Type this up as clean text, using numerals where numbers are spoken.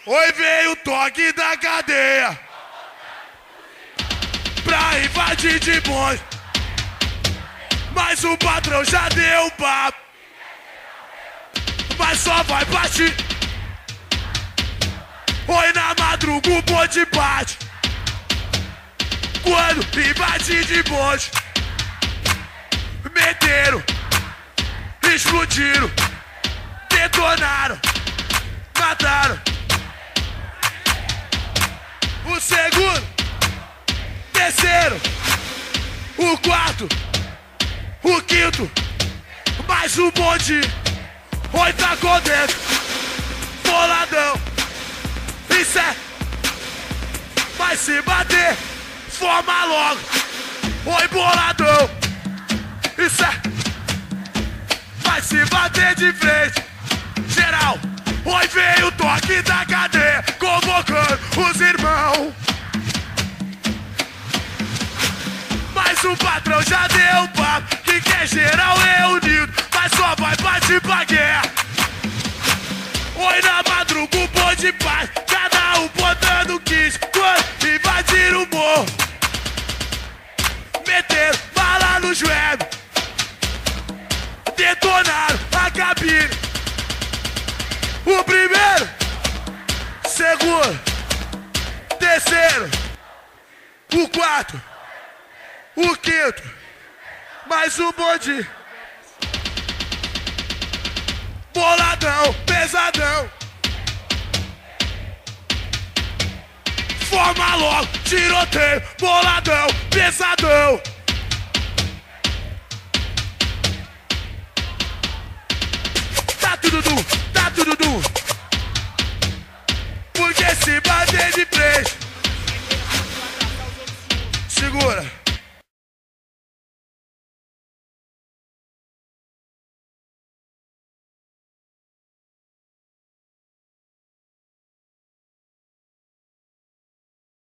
Oi, veio o toque da cadeia pra invadir de bonde, mas o patrão já deu papo, mas só vai partir. Oi, na madruga o bonde bate, quando invadir de bonde, meteram, explodiram, detonaram, mataram o segundo, terceiro, o quarto, o quinto, mais um bonde. Oi, tá com dentro, boladão. Isso é, vai se bater, forma logo. Oi, boladão. Isso é, vai se bater de frente, geral. Oi, veio o toque da cadeia, convocando os irmãos, mas o patrão já deu papo, que quer geral reunido, mas só vai partir pra guerra. Oi, na madruga o bonde paz, cada um botando 15, quando invadiram o morro, meteram bala no joelho, detonaram a cabine. O primeiro, segundo, terceiro, o quarto, o quinto, mais um bonde. Boladão, pesadão. Forma logo, tiroteio, boladão, pesadão. Tá tudo duro, tá tudo duro. Porque se bater de frente, segura.